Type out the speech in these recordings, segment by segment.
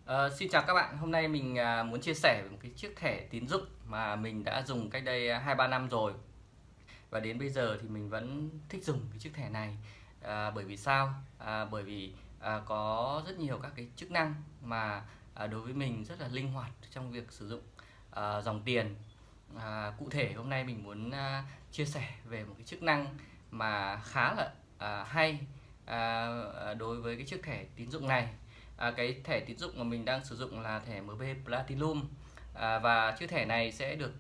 Xin chào các bạn, hôm nay mình muốn chia sẻ về một cái chiếc thẻ tín dụng mà mình đã dùng cách đây 2-3 năm rồi. Và đến bây giờ thì mình vẫn thích dùng cái chiếc thẻ này. Bởi vì sao? Bởi vì có rất nhiều các cái chức năng mà đối với mình rất là linh hoạt trong việc sử dụng dòng tiền. Cụ thể hôm nay mình muốn chia sẻ về một cái chức năng mà khá là hay đối với cái chiếc thẻ tín dụng này. Cái thẻ tín dụng mà mình đang sử dụng là thẻ MB Platinum, và chiếc thẻ này sẽ được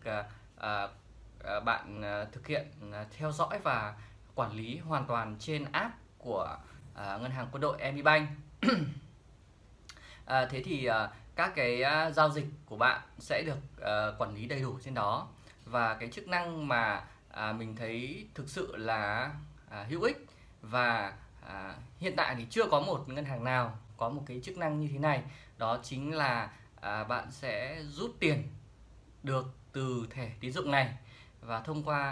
bạn thực hiện theo dõi và quản lý hoàn toàn trên app của ngân hàng Quân đội MBank. Thế thì các cái giao dịch của bạn sẽ được quản lý đầy đủ trên đó, và cái chức năng mà mình thấy thực sự là hữu ích và hiện tại thì chưa có một ngân hàng nào có một cái chức năng như thế này, đó chính là bạn sẽ rút tiền được từ thẻ tín dụng này và thông qua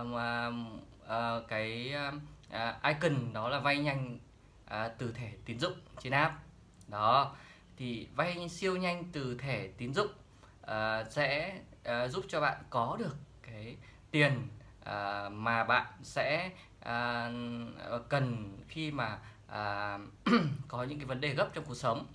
cái icon đó là vay nhanh từ thẻ tín dụng trên app. Đó thì vay siêu nhanh từ thẻ tín dụng sẽ giúp cho bạn có được cái tiền mà bạn sẽ cần khi mà có những cái vấn đề gấp trong cuộc sống.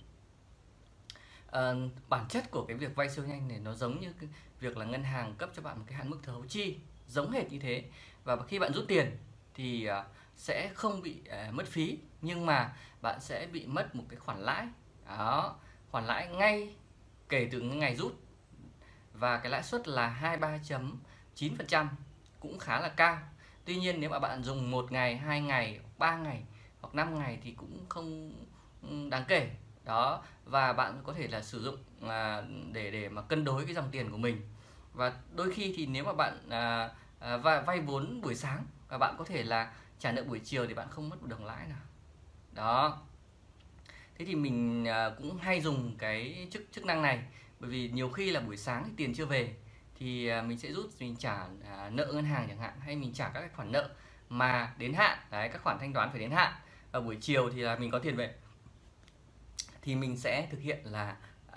Bản chất của cái việc vay siêu nhanh này nó giống như cái việc là ngân hàng cấp cho bạn một cái hạn mức thấu chi giống hệt như thế, và khi bạn rút tiền thì sẽ không bị mất phí, nhưng mà bạn sẽ bị mất một cái khoản lãi. Đó, khoản lãi ngay kể từ ngày rút, và cái lãi suất là 23.9%, cũng khá là cao. Tuy nhiên nếu mà bạn dùng 1 ngày, 2 ngày, 3 ngày hoặc 5 ngày thì cũng không đáng kể. Đó, và bạn có thể là sử dụng để mà cân đối cái dòng tiền của mình. Và đôi khi thì nếu mà bạn vay vốn buổi sáng và bạn có thể là trả nợ buổi chiều thì bạn không mất một đồng lãi nào. Đó. Thế thì mình cũng hay dùng cái chức năng này, bởi vì nhiều khi là buổi sáng thì tiền chưa về thì mình sẽ rút, mình trả nợ ngân hàng chẳng hạn, hay mình trả các cái khoản nợ mà đến hạn, đấy, các khoản thanh toán phải đến hạn, và buổi chiều thì là mình có tiền về thì mình sẽ thực hiện là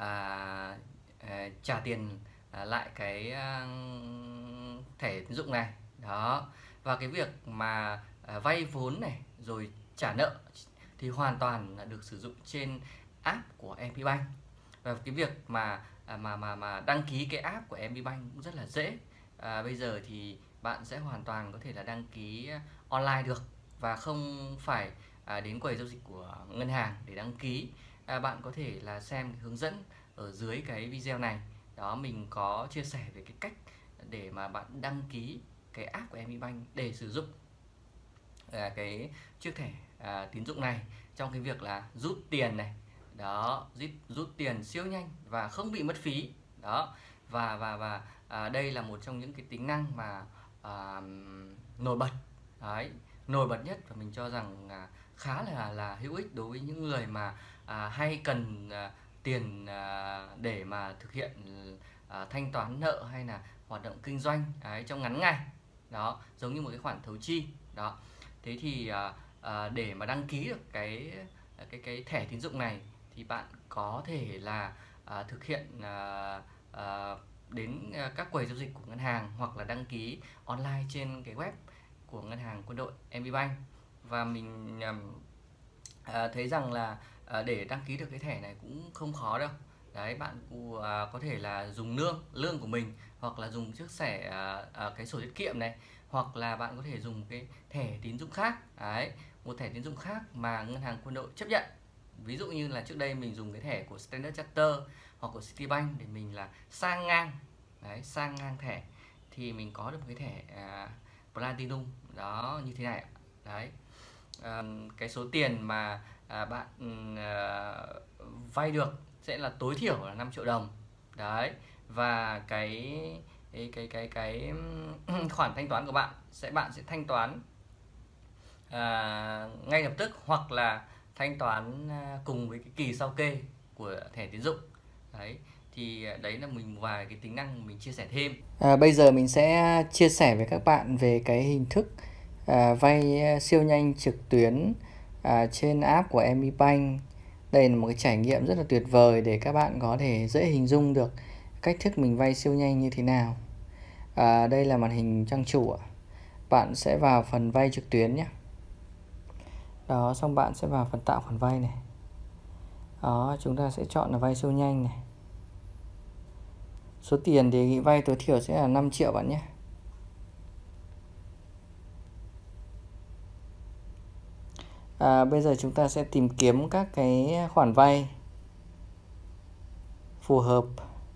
trả tiền lại cái thẻ tín dụng này. Đó, và cái việc mà vay vốn này rồi trả nợ thì hoàn toàn là được sử dụng trên app của MBank. Và cái việc mà đăng ký cái app của MBank cũng rất là dễ. Bây giờ thì bạn sẽ hoàn toàn có thể là đăng ký online được và không phải đến quầy giao dịch của ngân hàng để đăng ký. Bạn có thể là xem hướng dẫn ở dưới cái video này. Đó, mình có chia sẻ về cái cách để mà bạn đăng ký cái app của MBank để sử dụng cái chiếc thẻ tín dụng này trong cái việc là rút tiền này. Đó, rút tiền siêu nhanh và không bị mất phí. Đó, và đây là một trong những cái tính năng mà nổi bật. Đấy, nổi bật nhất, và mình cho rằng khá là hữu ích đối với những người mà hay cần tiền để mà thực hiện thanh toán nợ hay là hoạt động kinh doanh trong ngắn ngày. Đó, giống như một cái khoản thấu chi. Đó, thế thì để mà đăng ký được cái thẻ tín dụng này thì bạn có thể là thực hiện đến các quầy giao dịch của ngân hàng, hoặc là đăng ký online trên cái web của ngân hàng Quân đội MBank. Và mình thấy rằng là để đăng ký được cái thẻ này cũng không khó đâu. Đấy, bạn có thể là dùng lương của mình, hoặc là dùng chiếc thẻ cái sổ tiết kiệm này, hoặc là bạn có thể dùng cái thẻ tín dụng khác. Đấy, một thẻ tín dụng khác mà ngân hàng Quân đội chấp nhận. Ví dụ như là trước đây mình dùng cái thẻ của Standard Chartered hoặc của Citibank để mình là sang ngang. Đấy, sang ngang thẻ thì mình có được một cái thẻ Platinum đó, như thế này. Đấy, cái số tiền mà bạn vay được sẽ là tối thiểu là 5 triệu đồng. Đấy, và cái khoản thanh toán của bạn sẽ thanh toán ngay lập tức, hoặc là thanh toán cùng với cái kỳ sao kê của thẻ tín dụng. Đấy, thì đấy là mình vài cái tính năng mình chia sẻ thêm. Bây giờ mình sẽ chia sẻ với các bạn về cái hình thức vay siêu nhanh trực tuyến trên app của MBank Đây là một cái trải nghiệm rất là tuyệt vời để các bạn có thể dễ hình dung được cách thức mình vay siêu nhanh như thế nào. Đây là màn hình trang chủ. Bạn sẽ vào phần vay trực tuyến nhé. Đó, xong bạn sẽ vào phần tạo khoản vay này. Đó, chúng ta sẽ chọn là vay siêu nhanh này. Số tiền đề nghị vay tối thiểu sẽ là 5 triệu bạn nhé. Bây giờ chúng ta sẽ tìm kiếm các cái khoản vay phù hợp.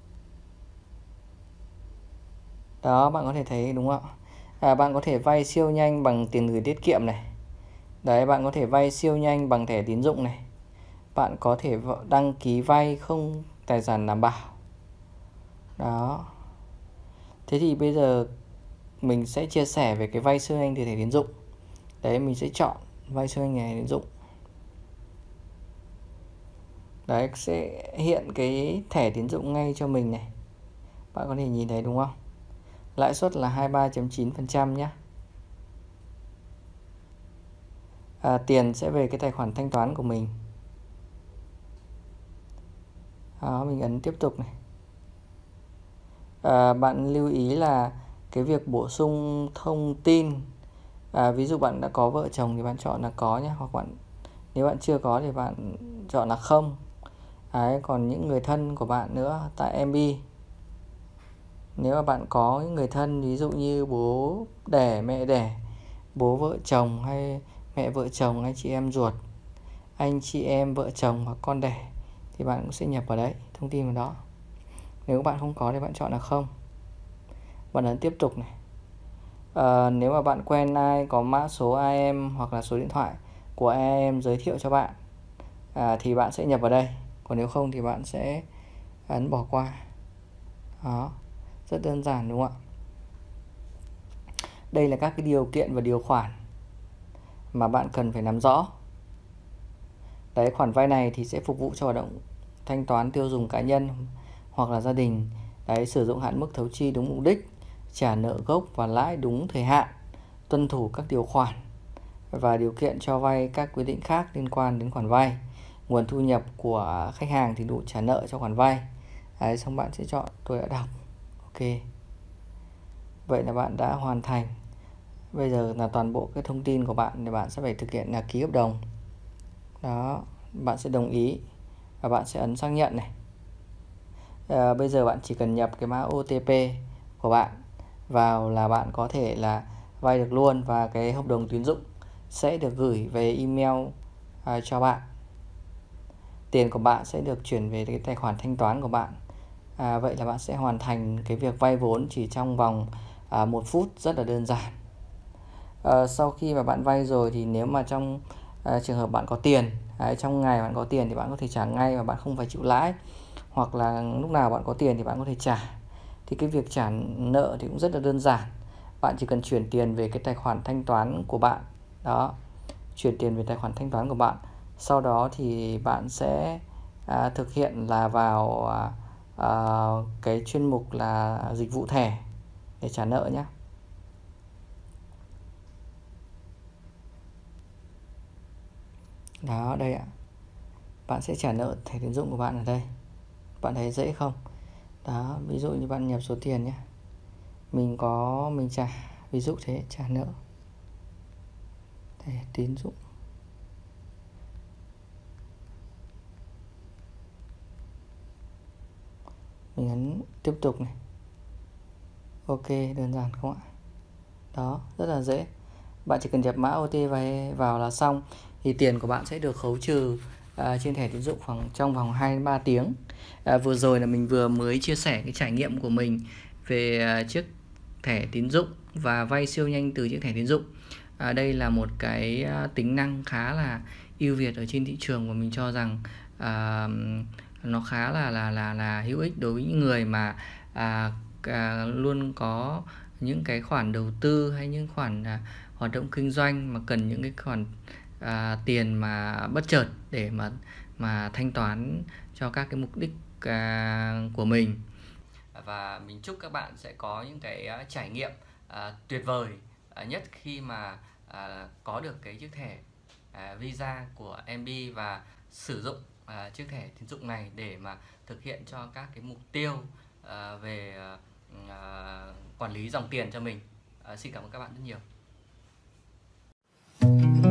Đó, bạn có thể thấy đúng không ạ? Bạn có thể vay siêu nhanh bằng tiền gửi tiết kiệm này. Đấy, bạn có thể vay siêu nhanh bằng thẻ tín dụng này. Bạn có thể đăng ký vay không tài sản đảm bảo. Đó. Thế thì bây giờ mình sẽ chia sẻ về cái vay siêu nhanh từ thẻ tín dụng. Đấy, mình sẽ chọn vay siêu nhanh thẻ tín dụng. Đấy, sẽ hiện cái thẻ tín dụng ngay cho mình này. Bạn có thể nhìn thấy đúng không? Lãi suất là 23.9% nhé. Tiền sẽ về cái tài khoản thanh toán của mình. Đó, mình ấn tiếp tục này. Bạn lưu ý là cái việc bổ sung thông tin, ví dụ bạn đã có vợ chồng thì bạn chọn là có nhé, hoặc nếu bạn chưa có thì bạn chọn là không. Đấy, còn những người thân của bạn nữa tại MB, nếu mà bạn có những người thân ví dụ như bố đẻ, mẹ đẻ, bố vợ chồng hay mẹ vợ chồng, anh chị em ruột, anh chị em vợ chồng hoặc con đẻ thì bạn cũng sẽ nhập vào đấy, thông tin vào đó. Nếu bạn không có thì bạn chọn là không. Bạn ấn tiếp tục này. Nếu mà bạn quen ai có mã số IM hoặc là số điện thoại của IM giới thiệu cho bạn thì bạn sẽ nhập vào đây. Còn nếu không thì bạn sẽ ấn bỏ qua. Đó, rất đơn giản đúng không ạ? Đây là các cái điều kiện và điều khoản mà bạn cần phải nắm rõ. Đấy, khoản vay này thì sẽ phục vụ cho hoạt động thanh toán tiêu dùng cá nhân hoặc là gia đình. Đấy, sử dụng hạn mức thấu chi đúng mục đích, trả nợ gốc và lãi đúng thời hạn, tuân thủ các điều khoản và điều kiện cho vay, các quy định khác liên quan đến khoản vay. Nguồn thu nhập của khách hàng thì đủ trả nợ cho khoản vay. Đấy, xong bạn sẽ chọn tôi đã đọc. Ok. Vậy là bạn đã hoàn thành. Bây giờ là toàn bộ cái thông tin của bạn thì bạn sẽ phải thực hiện là ký hợp đồng. Đó, bạn sẽ đồng ý và bạn sẽ ấn xác nhận này. Bây giờ bạn chỉ cần nhập cái mã OTP của bạn vào là bạn có thể là vay được luôn, và cái hợp đồng tín dụng sẽ được gửi về email cho bạn. Tiền của bạn sẽ được chuyển về cái tài khoản thanh toán của bạn. Vậy là bạn sẽ hoàn thành cái việc vay vốn chỉ trong vòng 1 phút, rất là đơn giản. Sau khi mà bạn vay rồi thì nếu mà trong trường hợp bạn có tiền, trong ngày bạn có tiền thì bạn có thể trả ngay và bạn không phải chịu lãi, hoặc là lúc nào bạn có tiền thì bạn có thể trả. Thì cái việc trả nợ thì cũng rất là đơn giản. Bạn chỉ cần chuyển tiền về cái tài khoản thanh toán của bạn. Đó, chuyển tiền về tài khoản thanh toán của bạn. Sau đó thì bạn sẽ thực hiện là vào cái chuyên mục là dịch vụ thẻ để trả nợ nhé. Đó, đây ạ. Bạn sẽ trả nợ thẻ tín dụng của bạn ở đây. Bạn thấy dễ không? Đó, ví dụ như bạn nhập số tiền nhé. Mình trả, ví dụ thế, trả nợ thẻ tín dụng. Mình ấn tiếp tục này. Ok, đơn giản không ạ? Đó, rất là dễ. Bạn chỉ cần nhập mã OTP vào là xong. Thì tiền của bạn sẽ được khấu trừ trên thẻ tín dụng trong vòng 2-3 tiếng. Vừa rồi là mình vừa mới chia sẻ cái trải nghiệm của mình về chiếc thẻ tín dụng và vay siêu nhanh từ chiếc thẻ tín dụng. Đây là một cái tính năng khá là ưu việt ở trên thị trường, và mình cho rằng nó khá là hữu ích đối với những người mà luôn có những cái khoản đầu tư hay những khoản hoạt động kinh doanh mà cần những cái khoản tiền mà bất chợt để mà thanh toán cho các cái mục đích của mình. Và mình chúc các bạn sẽ có những cái trải nghiệm tuyệt vời nhất khi mà có được cái chiếc thẻ Visa của MB và sử dụng chiếc thẻ tín dụng này để mà thực hiện cho các cái mục tiêu về quản lý dòng tiền cho mình. Xin cảm ơn các bạn rất nhiều.